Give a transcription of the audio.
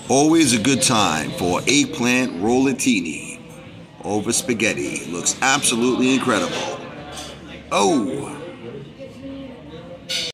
Always a good time for eggplant rollatini over spaghetti. Looks absolutely incredible. Oh!